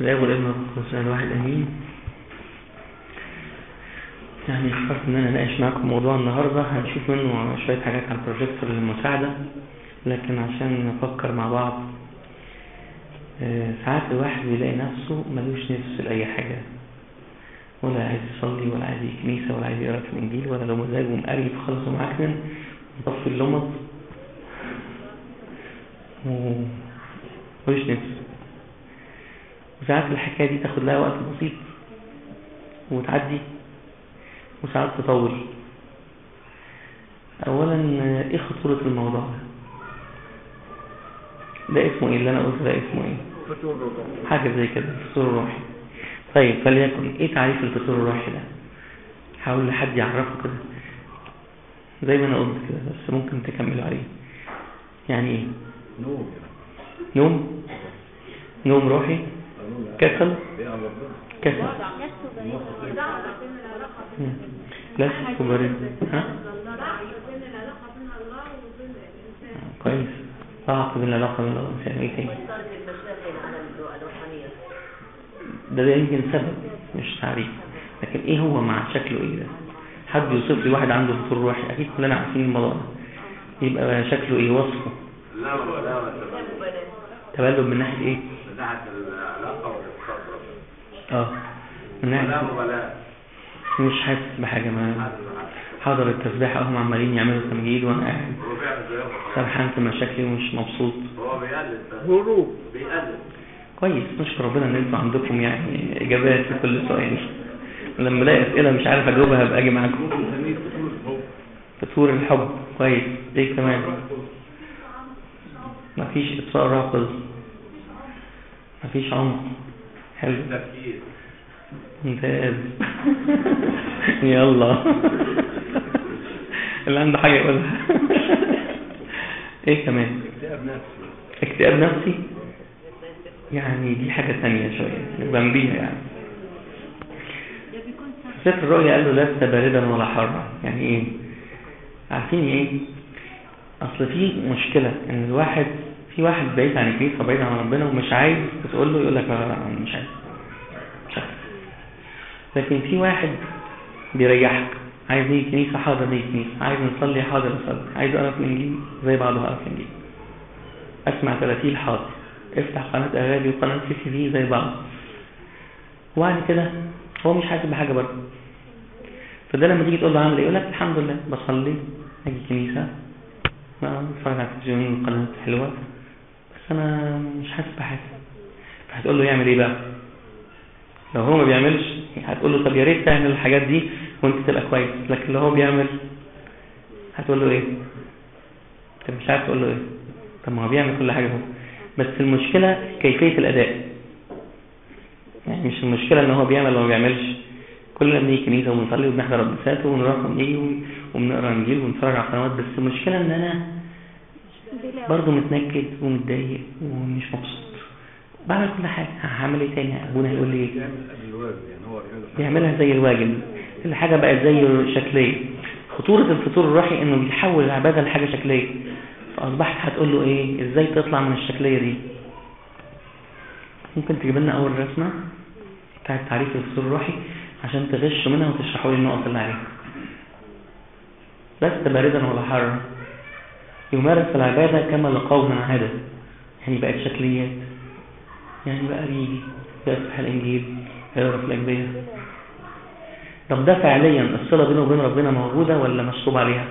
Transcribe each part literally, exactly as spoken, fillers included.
الآب والابن والروح الواحد امين. يعني اخترت ان انا اناقش معاكم موضوع النهارده هنشوف منه شويه حاجات عن البروجيكتور للمساعده، لكن عشان نفكر مع بعض. ساعات الواحد بيلاقي نفسه ملوش نفس لاي حاجه، ولا عايز يصلي ولا عايز يجي كنيسه ولا عايز يقرا في الانجيل، ولا لو مزاجه مقريف خالص ومعكنن مطفي اللمض وملوش نفس. وساعات الحكايه دي تاخد لها وقت بسيط وتعدي، وساعات تطول. اولا ايه خطورة الموضوع ده؟ ده اسمه ايه اللي انا قلت؟ ده اسمه ايه؟ حاجة زي كده، الفتور الروحي. طيب فليكن ايه تعريف الفتور الروحي ده؟ حاول لحد يعرفه كده زي ما انا قلت كده، بس ممكن تكملوا عليه. يعني ايه؟ نوم نوم نوم روحي، كسل كسل لا تكبرين. ها كويس. ضعف بين العلاقة بين الإنسان. ايه تاني؟ ده ده يمكن سبب مش تعريف، لكن ايه هو مع شكله ايه ده؟ حد يوصف لي واحد عنده فتور روحي؟ اكيد كلنا عارفين الموضوع ده. يبقى شكله ايه؟ وصفه لا لا تبلد من ناحية ايه؟ من ناحية العلاقة والاقتصاد. اه من ناحية مش حاسس بحاجة، ما حاضر التسبيح اهم عمالين يعملوا تمجيد وانا قاعد سرحان في مشاكلي ومش مبسوط. هو بيقلد هروب بيقلد. كويس، نشكر ربنا ان انتوا عندكم يعني اجابات في كل سؤال. لما الاقي اسئله مش عارف اجاوبها هبقى اجي معاكم. فتور الحب كويس. ايه كمان؟ مفيش اطفاء راقص، مفيش عمق. حلو ممتاز. يلا اللي عنده حاجه يقولها. ايه كمان؟ اكتئاب نفسي. اكتئاب نفسي يعني دي حاجه ثانيه شويه جنبيها. يعني سفر الرؤيا قال له لست باردا ولا حارا. يعني ايه؟ عارفين ايه؟ اصل في مشكله ان الواحد في واحد بعيد عن الكنيسه وبعيد عن ربنا ومش عايز تقول له، يقول لك لا مش عايز مش عايز. لكن في واحد بيريحك، عايز يجي كنيسه حاضر يجي كنيسه، عايز نصلي حاضر نصلي، عايز اقرا في الانجيل زي بعضه اقرا في الانجيل، اسمع تراتيل حاضر، افتح قناه اغاني وقناه سي سي في زي بعض. وبعد كده هو مش حاسس بحاجه برضه. فده لما تيجي تقول له عامل ايه يقول لك الحمد لله بصلي اجي كنيسه اتفرج على التلفزيون قناه حلوه بس انا مش حاسس بحاجه. فهتقول له يعمل ايه بقى؟ لو هو ما بيعملش هتقول له طب يا ريت تعمل الحاجات دي وانت تبقى كويس، لكن لو هو بيعمل هتقول له ايه؟ انت مش عارف تقول له ايه. طب ما هو بيعمل كل حاجه هو، بس المشكله كيفيه الاداء. يعني مش المشكله ان هو بيعمل ولا ما بيعملش. كلنا بنيجي كنيسه ونصلي وبنحضر قداسات ونروح ونيجي وبنقرا انجيل ونتفرج على قنوات، بس المشكله ان انا برضه متنكد ومتضايق ومش مبسوط. بعمل كل حاجه، هعمل ايه تاني؟ ابونا هيقول لي ايه؟ بيعملها زي الواجب. الحاجه بقت زي شكليه. خطوره الفتور الروحي انه بيحول العباده لحاجه شكليه، فاصبحت هتقول له ايه؟ ازاي تطلع من الشكليه دي؟ ممكن تجيب لنا اول رسمه بتاعت تعريف الفتور الروحي عشان تغشوا منها وتشرحوا لي النقط اللي عليها. لست باردا ولا حارا، يمارس العباده كما لقوم عاده. يعني بقت شكليات، يعني بقى يجي يفتح الانجيل يقرا في الاجبيه. طب ده فعليا الصله بينه وبين ربنا موجوده ولا مشطوب عليها؟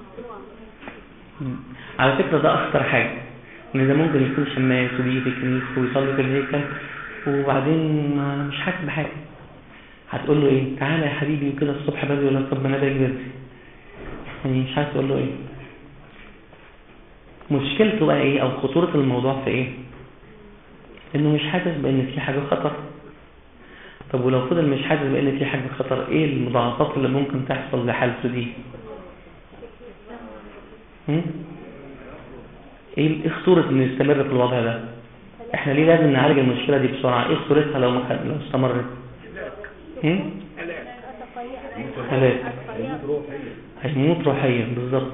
على فكره ده اخطر حاجه، ان ده ممكن يكون شماس وبيجي في الكنيسه ويصلي في الهيكل وبعدين مش حاسس بحاجه. هتقول له ايه؟ تعالى يا حبيبي وكده الصبح بدري ولا طب ما انا باجي، يعني مش عايز تقول له ايه. مشكلته بقى ايه او خطوره الموضوع في ايه؟ انه مش حاسس بان في حاجه خطر. طب ولو فضل مش حاسس بان في حاجه خطر، ايه المضاعفات اللي ممكن تحصل لحالته دي؟ هم؟ ايه خطوره انه يستمر في الوضع ده؟ احنا ليه لازم نعالج المشكله دي بسرعه؟ ايه خطورتها لو ما لو استمرت؟ هم؟ هلاك، هيموت روحيا بالظبط.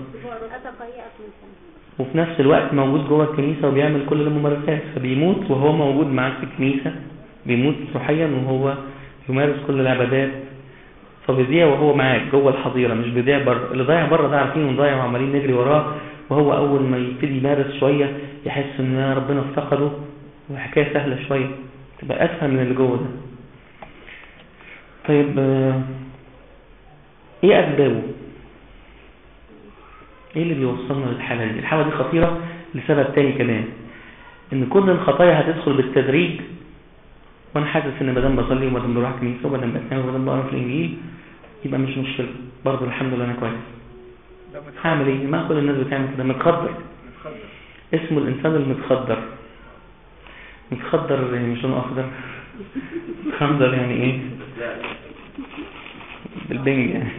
وفي نفس الوقت موجود جوه الكنيسه وبيعمل كل الممارسات، فبيموت وهو موجود معاك في الكنيسه بيموت روحيا وهو يمارس كل العبادات، فبيضيع وهو معاك جوه الحظيره، مش بيضيع بره. اللي ضايع بره ده عارفين ضايع وعمالين نجري وراه، وهو اول ما يبتدي يمارس شويه يحس ان ربنا افتقده وحكايه سهله شويه، تبقى اسهل من اللي جوه ده. طيب ايه اسبابه؟ ايه اللي بيوصلنا للحاله دي؟ الحاله دي خطيره لسبب تاني كمان، ان كل الخطايا هتدخل بالتدريج، وانا حاسس ان ما دام بصلي وما دام بروح كنيسه وما دام بتناول وما دام بقرا في الانجيل يبقى مش مشكله، برضه الحمد لله انا كويس. هعمل ايه؟ ما كل الناس بتعمل كده، متخدر. اسمه الانسان المتخدر. متخدر يعني مش لونه اخضر، متخدر يعني ايه؟ بالبنج يعني.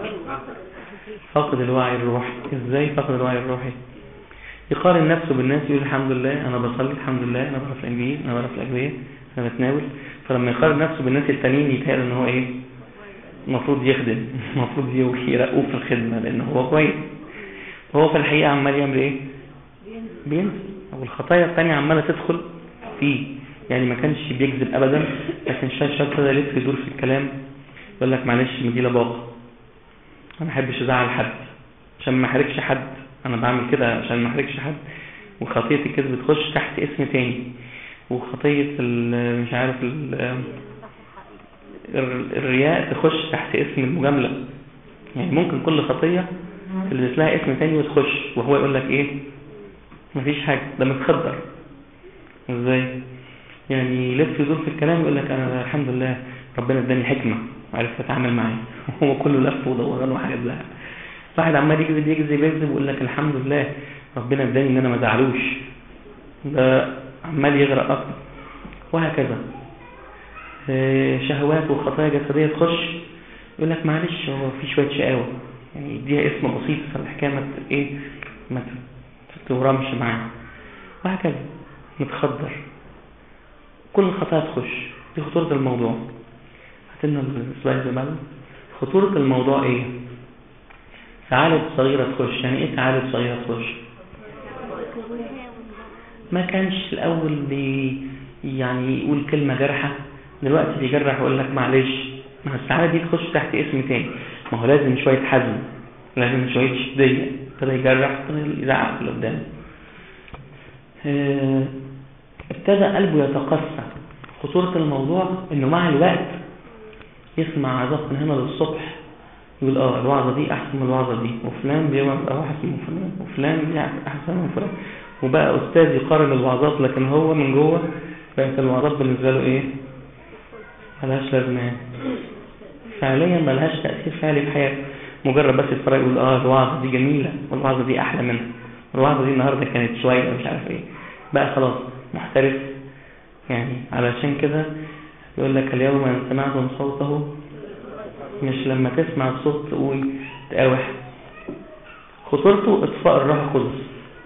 فقد الوعي الروحي. ازاي فقد الوعي الروحي؟ يقارن نفسه بالناس، يقول الحمد لله انا بصلي، الحمد لله انا بقرا في الانجيل، انا بقرا في الاجبيه، انا بتناول. فلما يقارن نفسه بالناس التانيين يتهيأ ان هو ايه؟ المفروض يخدم، المفروض يرقوه في الخدمه لان هو كويس. هو في الحقيقه عمال يعمل ايه؟ بينزل. والخطايا الثانيه عماله تدخل فيه، يعني ما كانش بيكذب ابدا، لكن شايف شايف كده لف يدور في الكلام، يقول لك معلش مديله باقه، انا ما احبش ازعل حد عشان ما احرجش حد، انا بعمل كده عشان ما احرجش حد. وخطيه الكذب تخش تحت اسم تاني، وخطيه مش عارف الرياء تخش تحت اسم المجامله. يعني ممكن كل خطيه اللي لها اسم تاني وتخش، وهو يقول لك ايه؟ مفيش حاجه، ده متخدر. ازاي؟ يعني يلف يدور في الكلام يقول لك انا الحمد لله ربنا اداني حكمه وعرفت اتعامل معاه، وهو كله لف ودوران وحاجات لها. واحد عمال يكذب يكذب يكذب ويقول لك الحمد لله ربنا اداني ان انا ما زعلوش، ده عمال يغرق اكتر. وهكذا شهوات وخطايا جسديه تخش، يقول لك معلش هو في شويه شقاوه، يعني يديها اسم بسيط فالحكايه ما ايه ما تورمش معاه. وهكذا متخدر. كل الخطايا تخش. دي خطوره الموضوع. هاتلنا السلايد اللي بعده. خطوره الموضوع ايه؟ ثعالب صغيره تخش. يعني ايه ثعالب صغيره تخش؟ ما كانش الاول بي يعني يقول كلمه جارحه، دلوقتي بيجرح ويقول لك معلش. ما الثعالب دي تخش تحت اسم تاني، ما هو لازم شويه حزم، لازم شويه شديه، ابتدى يجرح، ابتدى يزعق اللي قدامه، اه ابتدى قلبه يتقسى. خطوره الموضوع انه مع الوقت يسمع عظات من هنا للصبح، يقول اه الوعظه دي احسن من الوعظه دي، وفلان بيوعظ احسن من فلان، وفلان بيعرف احسن من فلان، وبقى استاذ يقارن الوعظات، لكن هو من جوه بقت الوعظات بالنسبه له ايه؟ ملهاش لازمه، فعليا ملهاش تاثير فعلي في حياته. مجرد بس يتفرج يقول اه الوعظه دي جميله والوعظه دي احلى منها، والوعظه دي النهارده كانت شويه مش عارف ايه، بقى خلاص محترف. يعني علشان كده يقول لك اليوم ان سمعتم صوته، مش لما تسمع الصوت تقول تقاوح. خطورته اطفاء الروح القدس.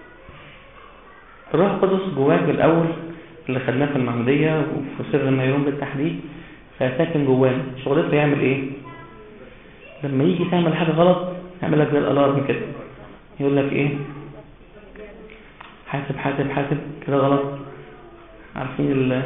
الروح القدس جواك بالاول اللي خدناه في المعموديه وفي سر النيرون بالتحديد، فساكن جوانا. شغلته يعمل ايه؟ لما يجي تعمل حاجه غلط يعمل لك زي الالارم كده، يقول لك ايه؟ حاسب حاسب حاسب كده غلط. عارفين ال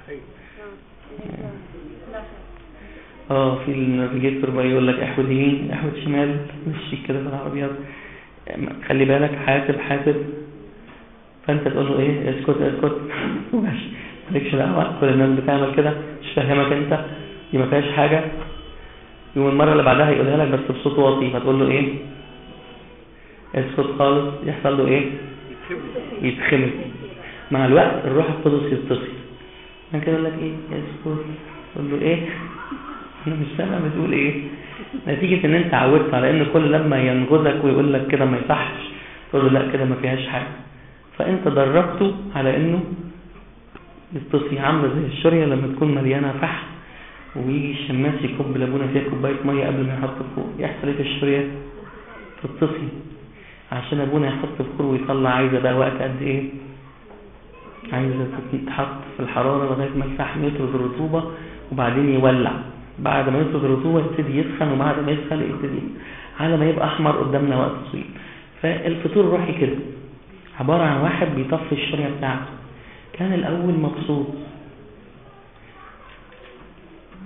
اه في النافيجيتور بقى يقول لك احود يمين احود شمال، مشي كده بالعربيات، خلي بالك حاسب حاسب. فانت تقول له ايه؟ اسكت اسكت ماشي مالكش دعوه، كل الناس بتعمل كده، مش فاهمك انت، دي ما فيهاش حاجه. يوم المره اللي بعدها يقولها لك بس بصوت واطي، فتقول له ايه؟ اسكت خالص. يحصل له ايه؟ يتخمل. مع الوقت الروح القدس يتصل، من كده يقول لك ايه؟ اسكت. تقول له ايه؟ انا مش سامع بتقول ايه. نتيجه ان انت عودت على ان كل لما ينغزك ويقول لك كده ما يصحش تقول له لا كده ما فيهاش حاجه، فانت دربته على انه يتصي. عامله زي الشوريه لما تكون مليانه فحم ويجي الشماس يكب لابونا فيها كوبايه ميه قبل ما يحط الفوق، يحصل ايه في الشوريه؟ تتصي. عشان ابونا يحط الفخور ويطلع عايزه بقى وقت قد ايه؟ عايزه تتحط في الحراره لغايه ما الفحم يطرد الرطوبه وبعدين يولع. بعد ما يطرد الرطوبه يبتدي يسخن، وبعد ما يسخن يبتدي على ما يبقى احمر قدامنا وقت طويل. فالفطور الروحي كده عباره عن واحد بيطفي الشوريه بتاعته. كان الاول مبسوط،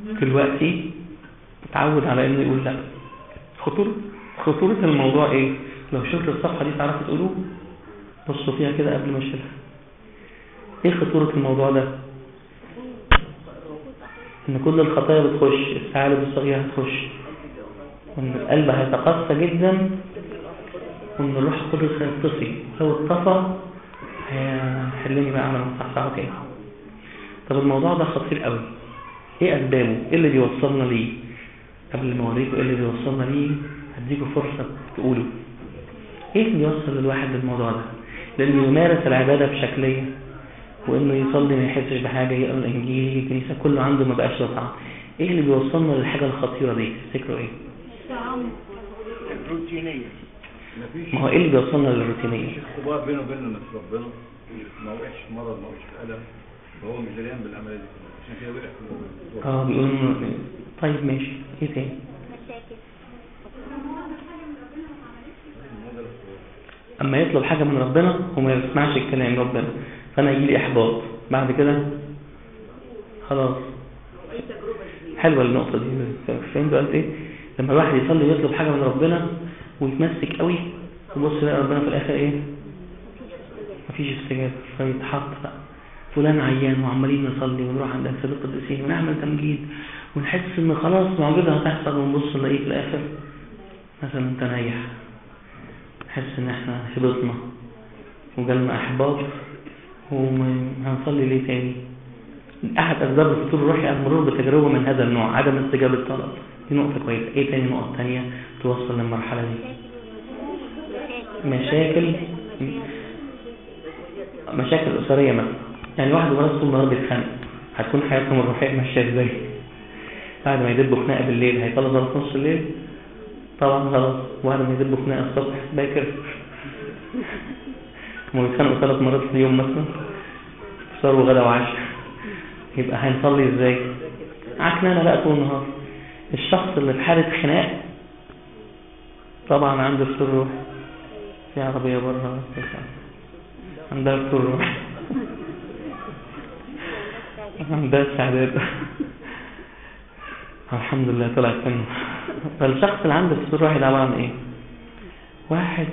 دلوقتي اتعود على انه يقول لا. خطورة خطورة الموضوع ايه؟ لو شفت الصفحة دي تعرفوا تقولوا بصوا فيها كده قبل ما اشيلها. ايه خطورة الموضوع ده؟ ان كل الخطايا بتخش، الثعالب الصغيرة هتخش، وان القلب هيتقسى جدا، وان الروح القدس هيتصي. لو اتطفى هيحلني بقى على مصحصحه تاني. طب الموضوع ده خطير قوي. ايه اسبابه؟ ايه اللي بيوصلنا ليه؟ قبل ما اوريكم ايه اللي بيوصلنا ليه هديكم فرصة تقولوا ايه اللي يوصل للواحد للموضوع ده. لانه يمارس العبادة بشكلية، وانه يصلي ما يحسش بحاجة، يقرأ الانجيل، يجي الكنيسة، كله عنده ما بقاش طعم. ايه اللي بيوصلنا للحاجة الخطيرة دي؟ تفتكروا ايه؟ الروتينية. ما هو ايه اللي بيوصلنا للروتينية؟ اختبار بينه وبين نفس ربنا، ما وقعش في مرض، ما وقعش في ألم، فهو مش دريان بالعملية دي، عشان كده وقع في الموضوع. اه بيقول انه طيب ماشي. ايه تاني؟ اما يطلب حاجة من ربنا وما يسمعش الكلام ربنا، فانا يجي لي احباط بعد كده. خلاص حلوة النقطة دي. فهمت قلت ايه؟ لما الواحد يصلي ويطلب حاجة من ربنا ويتمسك قوي، وبص لقى ربنا في الاخر ايه؟ مفيش استجابة، فيتحط بقى فلان عيان وعمالين نصلي ونروح عند أجساد القديسين ونعمل تمجيد ونحس ان خلاص معجزة هتحصل، ونبص نلاقيه في الاخر مثلا انت نايح، نحس ان احنا هبطنا وجالنا احباط وهنصلي ليه تاني. احد اسباب الفتور الروحي المرور بتجربة من هذا النوع، عدم استجابة الطلب. دي نقطة كويسة. ايه تاني نقطة تانية توصل للمرحلة دي؟ مشاكل مشاكل أسرية مثلا. يعني واحد ومرأة طول النهار بيتخانق، هتكون حياتهم الروحية ماشية ازاي؟ بعد ما يدبوا خناقة بالليل هيطلع ظرف نص الليل؟ طبعا غلط. وبعد ما يدبوا خناقة الصبح باكر، هم بيتخانقوا ثلاث مرات في اليوم مثلا، فطار وغدا وعشاء، يبقى هنصلي ازاي؟ عكنانة بقى طول النهار. الشخص اللي في حالة خناق طبعا عنده فتور روحي. في عربية بره عندها فتور روحي، عندها استعداد. الحمد لله طلعت منه. فالشخص اللي عنده فتور روحي ده عبارة عن ايه؟ واحد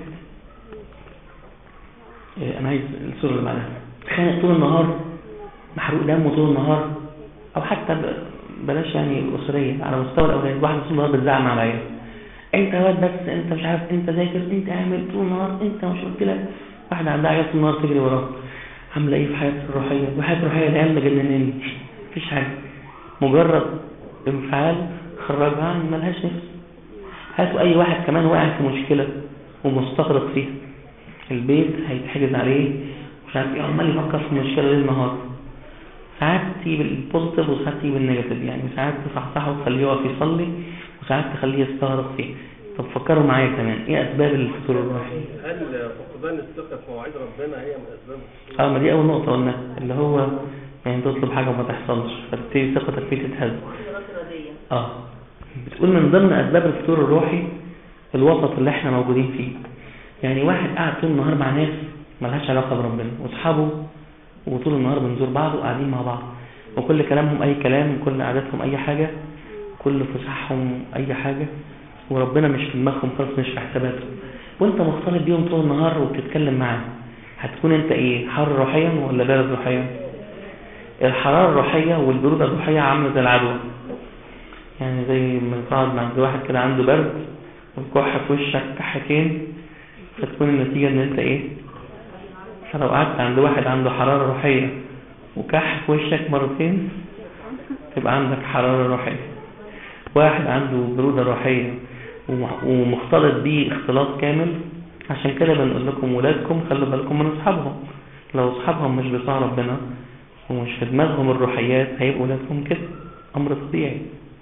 إيه، انا عايز الصورة اللي بعدها، خانق طول النهار، محروق دمه طول النهار، او حتى بلاش يعني الأسرية، على مستوى الأولاد. واحد طول النهار بتزعم عليا، انت واد بس، انت مش عارف، انت ذاكر، انت اعمل طول النهار، انت مش قلت لك. واحد عندها عيال طول النهار تجري وراه، عامله ايه في حياتها الروحيه؟ وحياتها الروحيه العيال مجنناني، مفيش حاجه، مجرد انفعال خرجها عن ملهاش نفس. هاتوا اي واحد كمان واقع في مشكله ومستغرق فيها، البيت هيتحجز عليه مش عارف ايه، عمال يفكر في المشكله ليل نهار. ساعات تيجي بالبوزيتيف وساعات تيجي بالنيجاتيف، يعني ساعات تصحصحه وتخليه يقف يصلي، وساعات تخليه يستغرق فيه. طب فكروا معايا كمان ايه اسباب الفتور الروحي؟ هل فقدان الثقه في مواعيد ربنا هي من اسباب الفتور؟ اه ما دي اول نقطه قلنا، اللي هو يعني تطلب حاجه وما تحصلش فتبتدي ثقتك فيه تتهز. اه بتقول من ضمن اسباب الفتور الروحي الوسط اللي احنا موجودين فيه. يعني واحد قاعد طول النهار مع ناس ملهاش علاقه بربنا، واصحابه وطول النهار بنزور بعض وقاعدين مع بعض، وكل كلامهم اي كلام، وكل قعدتهم اي حاجه، كل فسحهم اي حاجه، وربنا مش في دماغهم خالص، مش في حساباتهم، وانت مختلط بيهم طول النهار وبتتكلم معاهم. هتكون انت ايه؟ حار روحيا ولا بارد روحيا؟ الحراره الروحيه والبروده الروحيه عامله زي العدوى. يعني زي ما تقعد مع واحد كده عنده برد والكح في وشك كحتين، فتكون النتيجه ان انت ايه؟ فلو قعدت عند واحد عنده حراره روحيه وكح في وشك مرتين تبقى عندك حراره روحيه. واحد عنده برودة روحية ومختلط بيه اختلاط كامل. عشان كده بنقول لكم ولادكم خلوا بالكم من اصحابهم. لو اصحابهم مش بتاع ربنا ومش في دماغهم الروحيات هيبقوا ولادكم كده، امر طبيعي.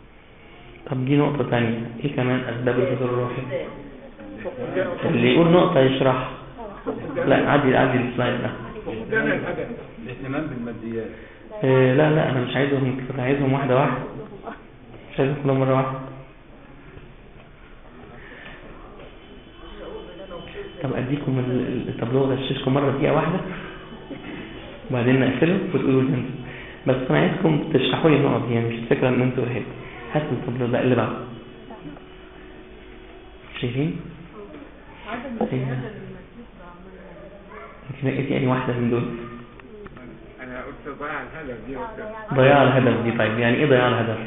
طب دي نقطة تانية. ايه كمان اسباب الفتور الروحي؟ اللي يقول نقطة يشرح. لا عادي عادي السلايد ده. الاهتمام بالماديات. إيه لا لا انا مش عايزهم كده، عايزهم واحدة واحدة، مش عايزهم كلهم مرة واحدة. طب اديكم التابلو غششكم مرة دقيقة واحدة وبعدين نقفله وتقولوا لي. بس انا عايزكم تشرحوا لي النقط دي، يعني مش الفكره ان انتوا هيك هاتوا الطب بقى اللي بعده. شايفين يمكن لقيت يعني واحده من دول. انا قلت ضياع الهدف دي. ضياع الهدف دي. طيب يعني ايه ضياع الهدف؟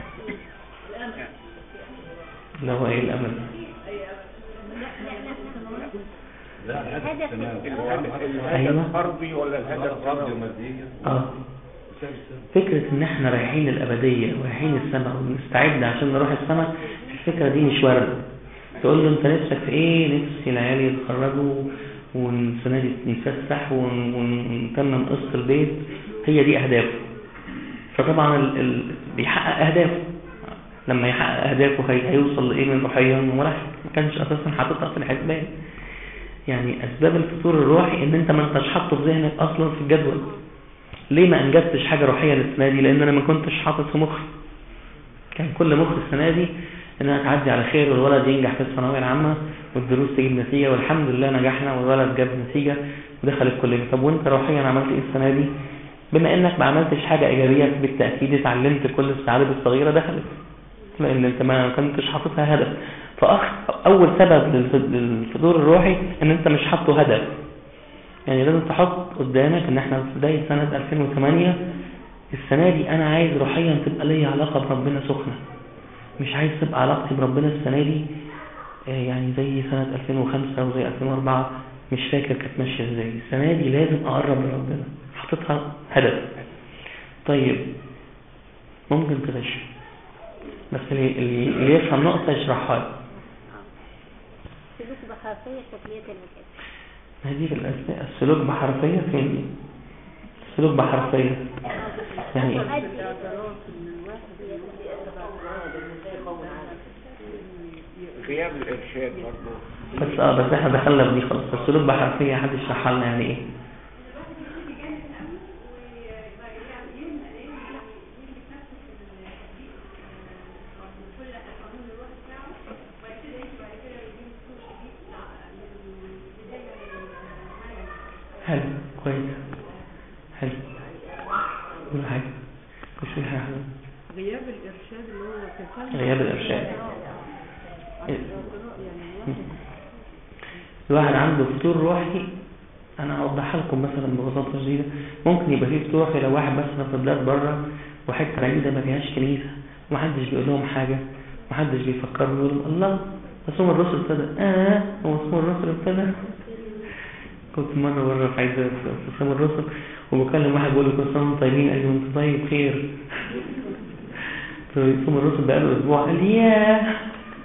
اللي هو ايه الامل؟ لا الهدف الهدف فردي ولا الهدف فردي ومادي. اه فكرة ان احنا رايحين الابدية ورايحين السماء ونستعد عشان نروح السماء، الفكرة دي مش وارد. تقول له انت نفسك في ايه؟ نفسي العيال يتخرجوا والسنة دي نتفسح ونتمم قسط البيت، هي دي اهدافه. فطبعا ال... ال... بيحقق اهدافه. لما يحقق اهدافه هي... هيوصل لايه من روحيا ولا ما كانش اساسا حاططها في الحسبان. يعني اسباب الفتور الروحي ان انت ما انتش حاطه في ذهنك اصلا في الجدول. ليه ما انجزتش حاجه روحيه السنه دي؟ لان انا ما كنتش حاطط في مخي. كان كل مخي السنه دي انها تعدي على خير والولد ينجح في الثانويه العامه والدروس تجيب نتيجه، والحمد لله نجحنا والولد جاب نتيجه ودخل الكليه. طب وانت روحيا عملت ايه السنه دي؟ بما انك ما عملتش حاجه ايجابيه بالتاكيد اتعلمت كل الثعالب الصغيره دخلت، لان انت ما كنتش حاططها هدف. فاول سبب للفتور الروحي ان انت مش حاطه هدف. يعني لازم تحط قدامك ان احنا في بدايه سنه ألفين وثمانية، السنه دي انا عايز روحيا تبقى لي علاقه بربنا سخنه، مش عايز تبقى علاقتي بربنا السنه دي يعني زي سنه ألفين وخمسة وزي ألفين وأربعة، مش فاكر كانت ماشيه ازاي. السنه دي لازم اقرب لربنا، حاططها هدف. طيب ممكن تغش، بس اللي, اللي يفهم نقطه يشرحها لي. سلوك بحرفيه شكليه المكان. هذه الأسماء السلوك بحرفية فين دي؟ السلوك بحرفية يعني ايه؟ غياب الإرشاد برضه. بس اه بس احنا دخلنا في دي خلاص. السلوك بحرفية حد يشرحها لنا يعني ايه؟ حلو كويس حلو. كل حاجة مش في حاجة. غياب الإرشاد اللي هو كفاية. غياب الإرشاد الواحد عنده فتور روحي. أنا أوضحها لكم مثلا ببساطة شديدة. ممكن يبقى فيه فتور روحي لو واحد مثلا في بلاد بره وحتة بعيدة ما فيهاش كنيسة ومحدش بيقول لهم حاجة ومحدش بيفكروا يقول الله صوم الرسل ابتدى. آه هو صوم الرسل ابتدى. كنت مرة مرة في عيد في صوم الرسل وبكلم واحد بيقول لي كل سنة وانتم طيبين، قال لي وانت طيب خير. صوم الرسل بقاله اسبوع، قال لي ياه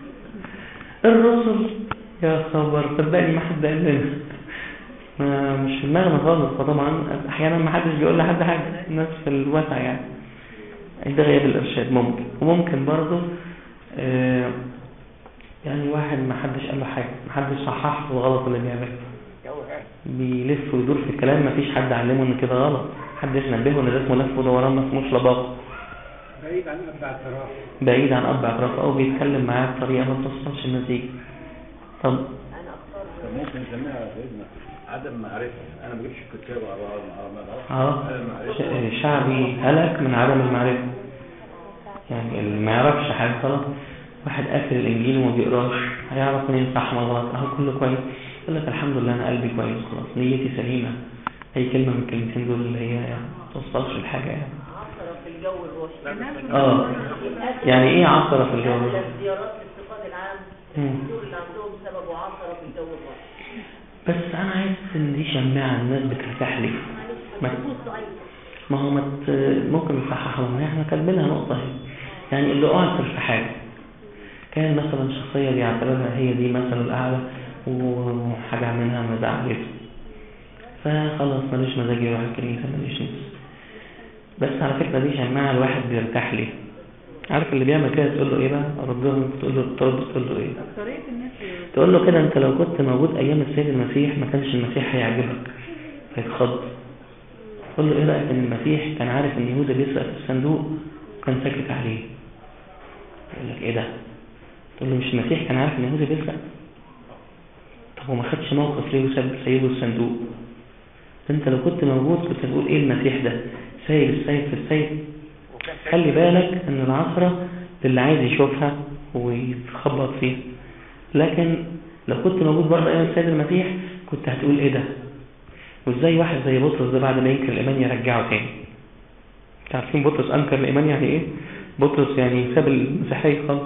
الرسل يا خبر، صدقني ما حد قال لنا، ما مش في دماغنا خالص. فطبعا احيانا ما حدش بيقول لحد حاجه، الناس في الوسع يعني. ده غياب الارشاد ممكن. وممكن برضه آه يعني واحد ما حدش قال له حاجه، ما حدش صحح له الغلط اللي بيعمله، بيلف ويدور في الكلام، ما فيش حد علمه ان كده غلط، حدش نبهه ان ده اسمه لف ودوران، ما اسموش لباقه. بعيد عن اب اعتراف بعيد عن اب اعتراف او بيتكلم معاه بطريقه ما توصلش النتيجه. طب ممكن نسميها سيدنا عدم معرفه. انا ما بجيبش الكتاب على اه شعبي هلك من عدم المعرفه. يعني اللي ما يعرفش حاجه غلط، واحد قافل الانجيل وما بيقراش، هيعرف منين صح ولا غلط؟ اهو كله كويس، يقول لك الحمد لله انا قلبي كويس خلاص، نيتي سليمه. اي كلمه من الكلمتين دول اللي هي يعني ما توصلش لحاجه يعني. عصرة في الجو الروحي. اه يعني ايه عصرة في الجو الروحي؟ الزيارات الاستيقاظ العام الدكتور اللي عندهم سببه عصرة في الجو الروحي. بس انا عايز ان دي شماعه الناس بترتاح ليه. ما ما هو مت ممكن نصححها لهم، احنا كاتبينها نقطه هي. يعني اللي اعثر في حاجه كان مثلا شخصيه بيعتبرها هي دي مثلا الاعلى وحاجه منها ما زعلته، فخلاص ماليش مزاج يروح الكنيسه، ماليش نفس. بس على فكره دي شماعه الواحد بيرتاح ليه. عارف اللي بيعمل كده تقول له ايه بقى؟ ردهم تقول له ترد تقول له ايه؟ تقول له كده انت لو كنت موجود ايام السيد المسيح ما كانش المسيح هيعجبك، هيتخض. تقول له ايه رايك ان المسيح كان عارف ان يهوذا بيسرق في الصندوق وكان ساكت عليه؟ يقول لك ايه ده؟ تقول له مش المسيح كان عارف ان يهوذا بيسرق؟ طب هو ما خدش موقف ليه وساب سيبه الصندوق؟ انت لو كنت موجود كنت تقول ايه المسيح ده؟ السايب السايب في السايب. خلي بالك ان العصرة اللي عايز يشوفها ويتخبط فيها، لكن لو كنت موجود برضه ايام السيد المسيح كنت هتقول ايه ده، وازاي واحد زي بطرس ده بعد ما ينكر الايمان يرجعه تاني. عارفين بطرس انكر الايمان يعني ايه؟ بطرس يعني ساب المسيحيه خالص.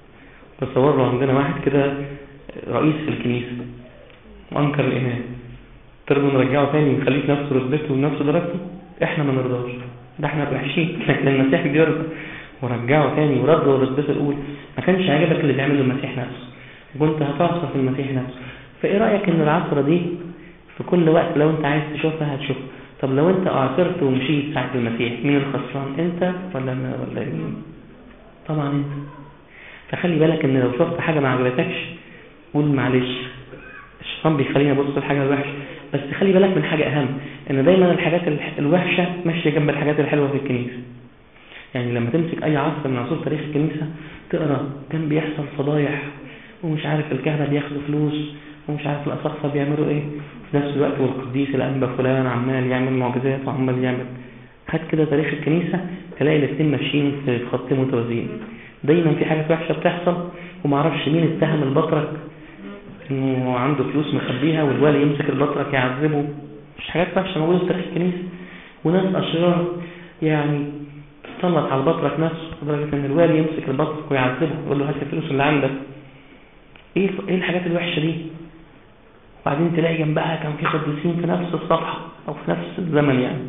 تصوروا عندنا واحد كده رئيس في الكنيسه وانكر الايمان، ترضوا نرجعه تاني ونخليه في نفس رتبته ونفس درجته؟ احنا ما نرضاش، ده احنا وحشين. لكن المسيح بيرضى ورجعه تاني ورده رتبته الاولى. ما كانش عاجبك اللي بيعمله المسيح نفسه، كنت هتعصر في المسيح نفسه. فايه رايك ان العصره دي في كل وقت لو انت عايز تشوفها هتشوفها؟ طب لو انت اعصرت ومشيت ساعه المسيح، مين الخسران، انت ولا انا ولا مين؟ طبعا انت. فخلي بالك ان لو شفت حاجه ما عجبتكش قول معلش، الشيطان بيخليني ابص للحاجه الوحشه، بس خلي بالك من حاجه اهم، ان دايما الحاجات الوحشه ماشيه جنب الحاجات الحلوه في الكنيسه. يعني لما تمسك اي عصر من عصور تاريخ الكنيسه تقرا كان بيحصل فضايح، ومش عارف الكهنه بياخدوا فلوس، ومش عارف الاساقفه بيعملوا ايه، في نفس الوقت والقديس الانبا فلان عمال يعمل معجزات وعمال يعمل. هات كده تاريخ الكنيسه تلاقي الاثنين ماشيين في خط متوازيين. دايما في حاجات وحشه بتحصل، وما اعرفش مين اتهم البطرك انه عنده فلوس مخبيها والوالي يمسك البطرك يعذبه. مش حاجات وحشه موجوده في تاريخ الكنيسه، وناس اشرار يعني تسلط على البطرك نفسه لدرجه ان الوالي يمسك البطرك ويعذبه يقول له هات الفلوس اللي عندك. ايه ايه الحاجات الوحشه دي؟ وبعدين تلاقي جنبها كان في قديسين في نفس الصفحه او في نفس الزمن يعني.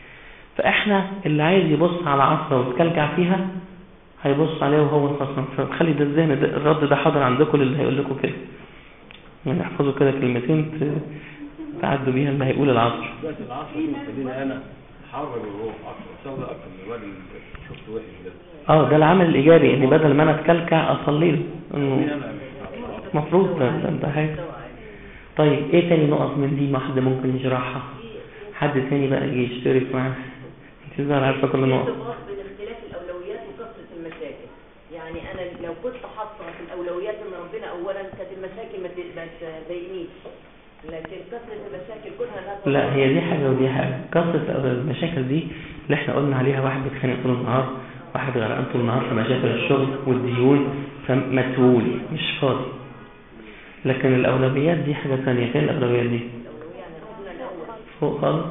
فاحنا اللي عايز يبص على عصره ويتكلكع فيها هيبص عليه وهو الخصم. فخلي ده الذهن ده الرد ده حاضر عندكم اللي هيقول لكم كده، يعني احفظوا كده كلمتين تعدوا بيها اللي هيقول العصر. بس العصر خليني انا حرر الروح اكتر، شغل اكتر من الراجل اللي شفته وحش ده. اه ده العمل الايجابي، ان بدل ما انا اتكلكع اصلي له انه المفروض ده ده حاجه. طيب ايه تاني نقط من دي ما حد ممكن يشرحها؟ حد تاني بقى يجي يشترك معاه. انت ازاي عارفه كل نقطه؟ بين اختلاف الاولويات وكثره المشاكل. يعني انا لو كنت حاطه في الاولويات ان ربنا اولا كانت المشاكل ما تضايقنيش، لكن كثره المشاكل كلها لا. لا هي دي حاجه ودي حاجه. كثره المشاكل دي اللي احنا قلنا عليها، واحد بيتخانق طول النهار، واحد غرقان طول النهار في مشاكل الشغل والديون فمسؤول مش فاضي. لكن الاولويات دي حاجه ثانيه. فين الاولويات دي؟ فوق خالص.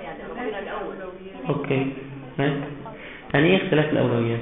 اوكي ماشي. يعني ايه اختلاف الاولويات؟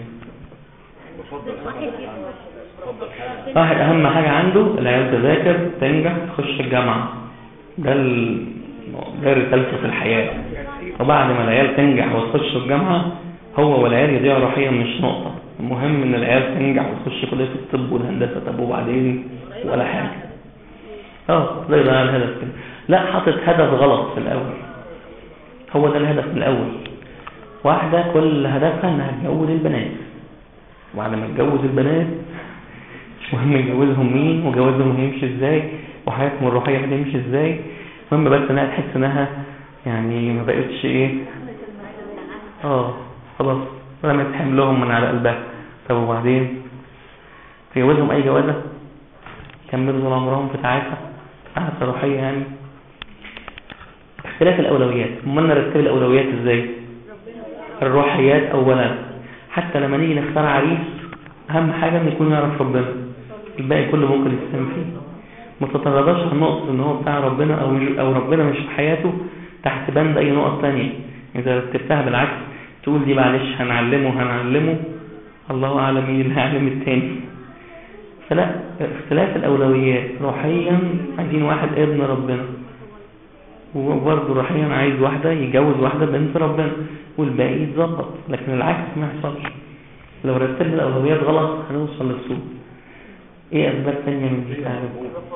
واحد اهم حاجه عنده العيال تذاكر تنجح تخش الجامعه، ده ال... ده رسالته في الحياه. وبعد ما العيال تنجح وتخش الجامعه هو والعيال يضيعوا روحيا مش نقطه، المهم ان العيال تنجح وتخش كليه الطب والهندسه. طب وبعدين ولا حاجه. اه ده يبقى الهدف كده. لا حاطط هدف غلط في الاول. هو ده الهدف من الاول. واحده كل هدفها انها تجوز البنات، وبعد ما تجوز البنات مش مهم يجوزهم مين وجوازهم هيمشي ازاي وحياتهم الروحيه هتمشي ازاي، المهم بس انها تحس انها يعني ما بقتش ايه اه خلاص رمت حملهم من على قلبها. طب وبعدين تجوزهم اي جوازه يكملوا طول عمرهم في تعاسه تعاسه روحيه يعني. اختلاف الاولويات. امال نرتب الاولويات ازاي؟ الروحيات اولا. حتى لما نيجي نختار عريس اهم حاجه ان يكون يعرف ربنا، الباقي كله ممكن يتفهم فيه. ما تتغاضاش عن نقطه ان هو بتاع ربنا او او ربنا مش في حياته تحت بند اي نقط ثانيه. اذا رتبتها بالعكس تقول دي معلش هنعلمه هنعلمه الله اعلم مين اللي هيعلم الثاني. فلا، اختلاف الاولويات. روحيا عايزين واحد ابن ربنا، وبرضه روحيا عايز واحده يتجوز واحده بنت ربنا، والباقي يتظبط. لكن العكس ما يحصلش. لو رتبنا الاولويات غلط هنوصل للسوء. ايه اسباب ثانيه من دي تعرف؟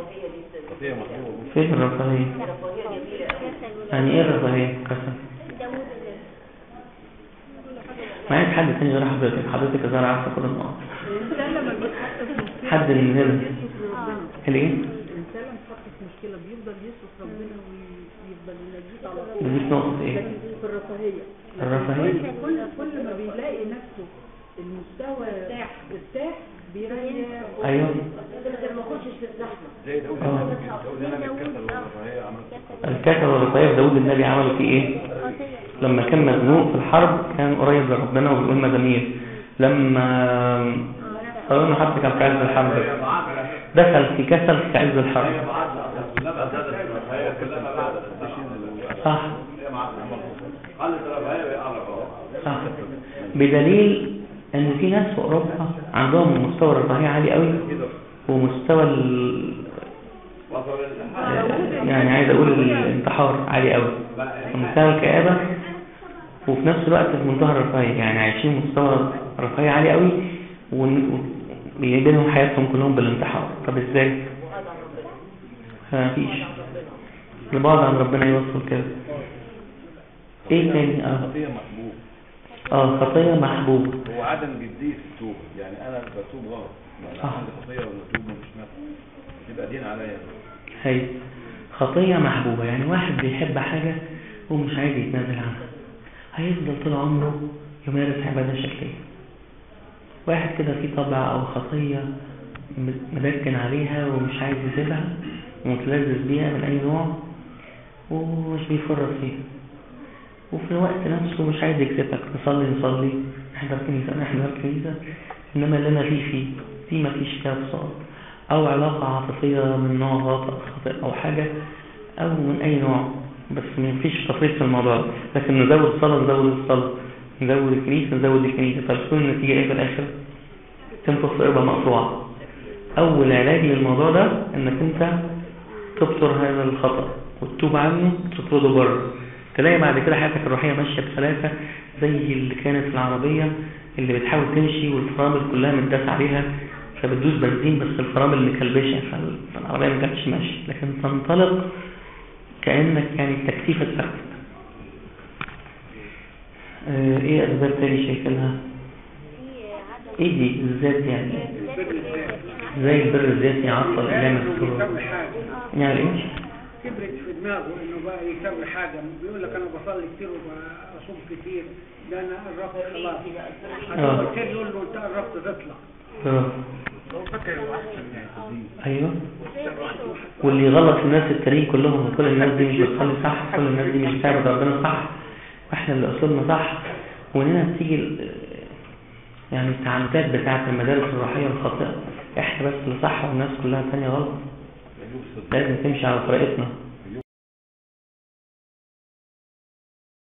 فين الرفاهيه؟ يعني ايه الرفاهيه كسر؟ ما عايز حد ثاني غير حضرتك. حضرتك اذا عارفه كل النقط. حد من هنا الايه؟ الانسان لما يتحط في مشكله بيفضل يصرف ربنا ويفضل ينجيه على طول. دي نقطه ايه؟ في الرفاهيه. الرفاهيه كل كل ما بيلاقي نفسه المستوى ارتاح ارتاح بيريح. ايوه ما يخشش في الزحمه زي داود النبي داود النبي الكسل والرفاهيه عمل الكسل والرفاهيه. داود النبي عملوا فيه ايه؟ لما كان مزنوق في الحرب كان قريب لربنا وبيقول مزامير. لما قالوا حتى كان في عز الحرب دخل في كسل في عز الحرب. صح صح. بدليل ان في ناس في اوروبا عندهم مستوى الرفاهية عالي قوي ومستوى ال... يعني عايز اقول الانتحار عالي قوي ومستوى الكآبة، وفي نفس الوقت في منتهى الرفاهية، يعني عايشين مستوى رفاهية عالي قوي وبيبينهم حياتهم كلهم بالانتحار. طب ازاي؟ مفيش لبعض عن ربنا يوصل كده. ايه تاني؟ اه خطية محبوب. اه خطية محبوب هو عدم جدية التوبة، يعني انا بتوب غلط، انا عندي خطية ولا توبة مش نافع تبقى دين عليا. هي خطية محبوبة، يعني واحد بيحب حاجة ومش عايز يتنازل عنها، هيفضل طول عمره يمارس عبادة شكلية. واحد كده فيه طبع او خطية مدكن عليها ومش عايز يسيبها ومتلذذ بيها من اي نوع ومش بيفرط فيها، وفي الوقت نفسه مش عايز يكسبك. نصلي نصلي نحضر كنيسة نحضر كنيسة، انما اللي انا فيه فيه دي ما فيش فيها بصار، او علاقة عاطفية من نوع غلط خطئ او حاجة او من اي نوع، بس ما فيش تفريط في الموضوع. لكن نزود الصلاة نزود الصلاة، نزود الكنيسة نزود الكنيسة، فتكون النتيجة ايه في الاخر؟ تنفخ في قربة مقطوعة. اول علاج للموضوع ده انك انت تبصر هذا الخطأ وتتوب عنه وتطرده بره. تلاقي بعد كده حياتك الروحية ماشية بسلاسة زي اللي كانت العربية اللي بتحاول تمشي والفرامل كلها متداس عليها فبتدوس بنزين بس الفرامل مكلبشة فالعربية ما كانتش ماشية، لكن تنطلق كأنك يعني التكثيفة اتفكت. اه ايه اسباب تاني شايفينها؟ ايه دي الذات؟ يعني زي البر الذاتي يعطل الام السرور. يعني ايه؟ كبرت في دماغه انه بقى يسوي حاجه، بيقول لك انا بصلي كتير وبصوم كتير، ده انا قربت خلاص. هتقول كده يقول له انت قربت تطلع. اه هو فاكر احسن يعني. ايوه. واللي يغلط الناس التانيين كلهم، وكل الناس دي مش بتصلي صح، كل الناس دي مش بتعبد ربنا صح، واحنا اللي اصولنا صح. وهنا بتيجي يعني التعنتات بتاعت المدارس الروحيه الخاطئه، احنا بس اللي صح والناس كلها تانية غلط. لازم تمشي على طريقتنا.